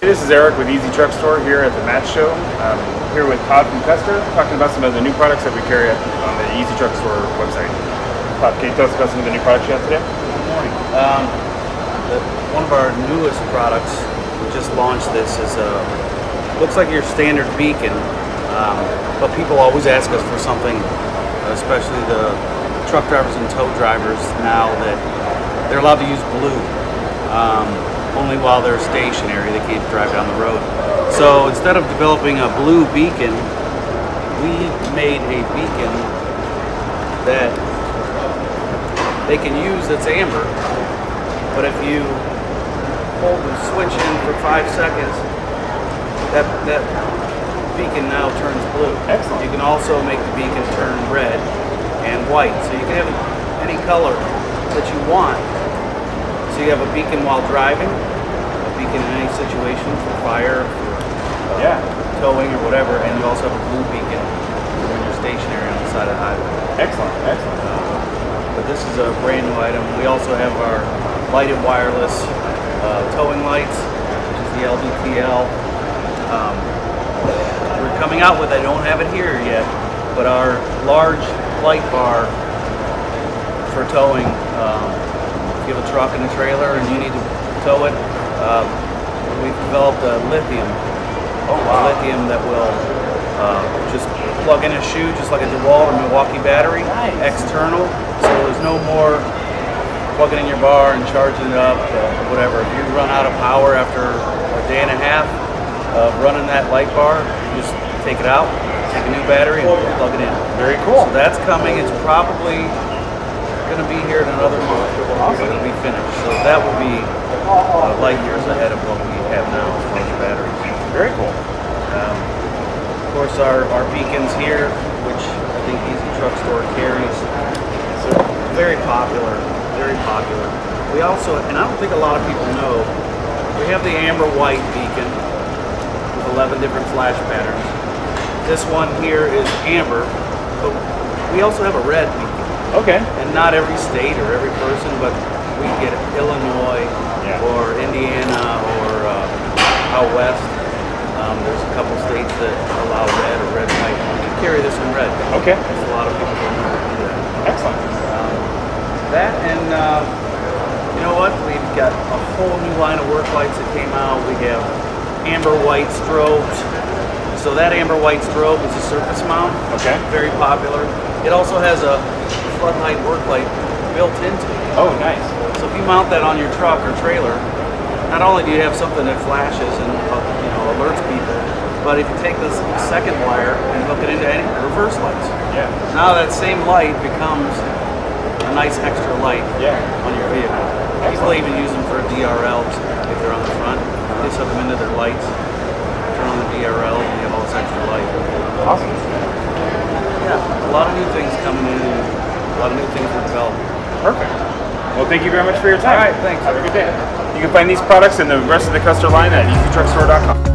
This is Eric with Easy Truck Store here at the Match Show. I'm here with Todd from Custer, talking about some of the new products that we carry on the Easy Truck Store website. Todd, can you tell us about some of the new products you have today? Good morning. One of our newest products, we just launched this, is looks like your standard beacon, but people always ask us for something, especially the truck drivers and tow drivers now, that they're allowed to use blue. Only while they're stationary, they can't drive down the road. So instead of developing a blue beacon, we made a beacon that they can use that's amber, but if you hold the switch in for 5 seconds, that beacon now turns blue. Excellent. You can also make the beacon turn red and white, so you can have any color that you want. So you have a beacon while driving, a beacon in any situation for fire, for towing or whatever, and you also have a blue beacon for when you're stationary on the side of the highway. Excellent, excellent. But this is a brand new item. We also have our lighted wireless towing lights, which is the LDTL. We're coming out with, I don't have it here yet, but our large light bar for towing. If you have a truck and a trailer and you need to tow it, we've developed a lithium. Lithium that will just plug in a shoe, just like a DeWalt or Milwaukee battery, external. So there's no more plugging in your bar and charging it up, whatever. If you run out of power after a day and a half of running that light bar, you just take it out, take a new battery, and plug it in. Very cool. So that's coming. It's probably going to be here in another month. Awesome. It'll be finished. So that will be light years ahead of what we have now as far as batteries. Very cool. Of course, our beacons here, which I think Easy Truck Store carries, are very popular. Very popular. We also, and I don't think a lot of people know, we have the amber white beacon with 11 different flash patterns. This one here is amber, but we also have a red beacon. Okay. And not every state or every person, but we get Illinois or Indiana or out west. There's a couple states that allow red or red and white. We can carry this in red. Okay. Because a lot of people don't know how to do that. Excellent. That and you know what? We've got a whole new line of work lights that came out. We have amber white strobes. So that amber white strobe is a surface mount. Okay. Very popular. It also has a floodlight work light built into it. Oh, nice. So if you mount that on your truck or trailer, not only do you have something that flashes and alerts people, but if you take this second wire and hook it into any reverse lights, now that same light becomes a nice extra light on your vehicle. People even use them for DRLs if they're on the front. They just hook them into their lights, turn on the DRL, and you have all this extra light. Awesome. Yeah, a lot of new things coming in, a lot of new things we're developing. Perfect. Well, thank you very much for your time. All right, thanks. Have a good day. You can find these products and the rest of the Custer line at easytruckstore.com.